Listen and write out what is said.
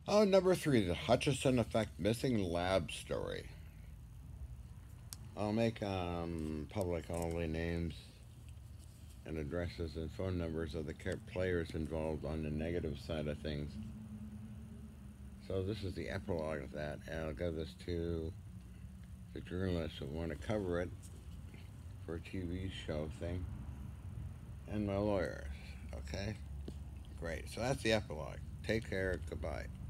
Oh, number 3, the Hutchison Effect Missing Lab Story. I'll make public only names and addresses and phone numbers of the players involved on the negative side of things. So this is the epilogue of that, and I'll give this to the journalists who want to cover it for a TV show thing, and my lawyers. Okay? Great. So that's the epilogue. Take care. Goodbye.